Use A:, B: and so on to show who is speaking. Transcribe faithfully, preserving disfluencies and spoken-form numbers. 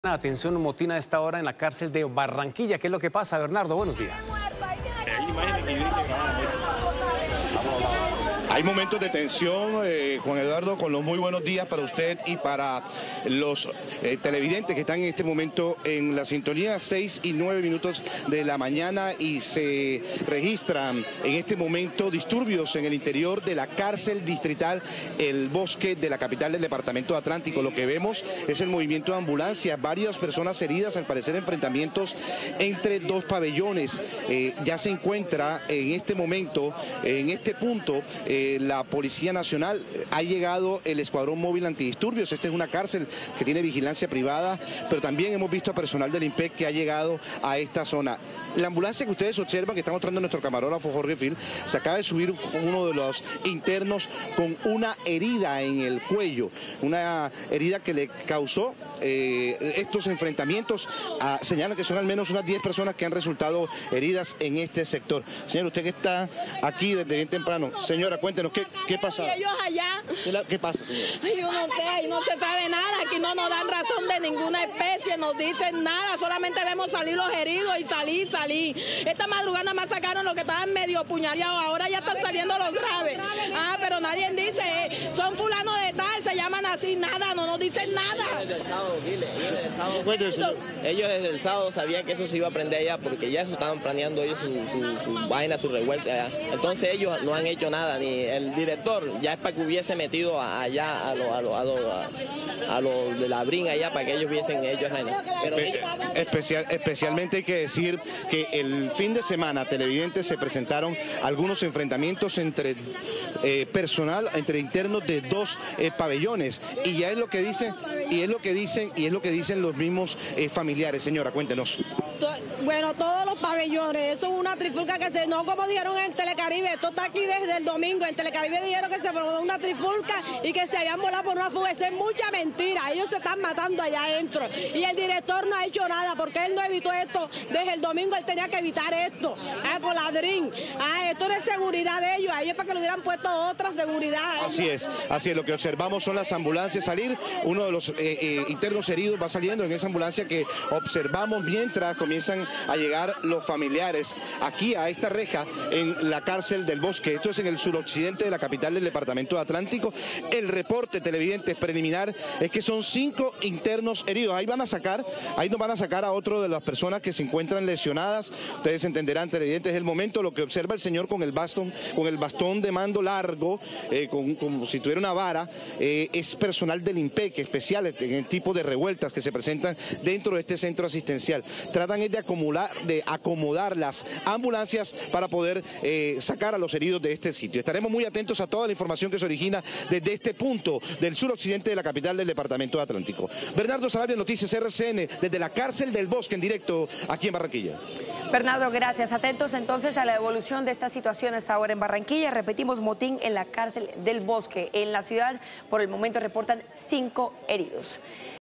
A: Atención, un motín a esta hora en la cárcel de Barranquilla. ¿Qué es lo que pasa, Bernardo? Buenos días.
B: Hay momentos de tensión, eh, Juan Eduardo, con los muy buenos días para usted y para los eh, televidentes que están en este momento en la sintonía, seis y nueve minutos de la mañana, y se registran en este momento disturbios en el interior de la cárcel distrital El Bosque de la capital del departamento Atlántico. Lo que vemos es el movimiento de ambulancias, varias personas heridas, al parecer enfrentamientos entre dos pabellones. Eh, ya se encuentra en este momento, en este punto, eh, la Policía Nacional. Ha llegado el Escuadrón Móvil Antidisturbios. Esta es una cárcel que tiene vigilancia privada, pero también hemos visto a personal del IMPEC que ha llegado a esta zona. La ambulancia que ustedes observan, que está mostrando nuestro camarógrafo Jorge Fil, se acaba de subir uno de los internos con una herida en el cuello, una herida que le causó eh, estos enfrentamientos. Ah, señalan que son al menos unas diez personas que han resultado heridas en este sector. Señor, usted que está aquí desde bien temprano, señora, cuéntenos, ¿qué, qué pasa?
C: Y ellos allá.
B: ¿Qué, la, qué pasa, señora?
C: Ay, yo no sé, ahí no se sabe nada, aquí no nos dan razón de ninguna especie, nos dicen nada, solamente vemos salir los heridos y salir, salir. Esta madrugada nada más sacaron los que estaban medio puñaleados, ahora ya están saliendo los graves. Ah, pero nadie dice, eh, son fulanos de tal, se llaman así, nada, no nos dicen nada.
D: Desde el sábado, dile, ellos desde el sábado, ellos desde el sábado sabían que eso se iba a prender allá, porque ya se estaban planeando ellos su, su, su vaina, su revuelta allá. Entonces ellos no han hecho nada, ni el director ya es para que hubiese metido allá a los a lo, a lo, a, a lo de la brinca allá, para que ellos hubiesen hecho vaina. Pero
B: Especial, especialmente hay que decir que el fin de semana, televidentes, se presentaron algunos enfrentamientos entre eh, personal, entre internos de dos eh, pabellones, y ya es lo que dicen, y es lo que dicen, y es lo que dicen los mismos eh, familiares. Señora, cuéntenos.
C: Bueno, todos los pabellones, eso es una trifulca que se, no como dijeron en Telecaribe, esto está aquí desde el domingo, en Telecaribe dijeron que se formó una trifulca y que se habían volado por una fuga. Esa es mucha mentira, ellos se están matando allá adentro y el director no ha hecho nada porque él no evitó esto, desde el domingo él tenía que evitar esto, ah, coladrín, ah, esto no es seguridad de ellos, a ellos para que le hubieran puesto otra seguridad.
B: Así es, así es, lo que observamos son las ambulancias salir, uno de los eh, eh, internos heridos va saliendo en esa ambulancia que observamos mientras comienzan a llegar los familiares aquí a esta reja en la cárcel del Bosque. Esto es en el suroccidente de la capital del departamento Atlántico. El reporte, televidentes, preliminar es que son cinco internos heridos. Ahí van a sacar, ahí nos van a sacar a otro de las personas que se encuentran lesionadas. Ustedes entenderán, televidentes, es el momento, lo que observa el señor con el bastón, con el bastón de mando largo, eh, con, como si tuviera una vara, eh, es personal del IMPEC, especial en el tipo de revueltas que se presentan dentro de este centro asistencial. Tratan de acomodar de acomodar las ambulancias para poder eh, sacar a los heridos de este sitio. Estaremos muy atentos a toda la información que se origina desde este punto del suroccidente de la capital del departamento Atlántico. Bernardo Sanabria, Noticias R C N, desde la cárcel del Bosque en directo aquí en Barranquilla.
E: Bernardo, gracias. Atentos entonces a la evolución de esta situación hasta ahora en Barranquilla. Repetimos, motín en la cárcel del Bosque. En la ciudad, por el momento, reportan cinco heridos.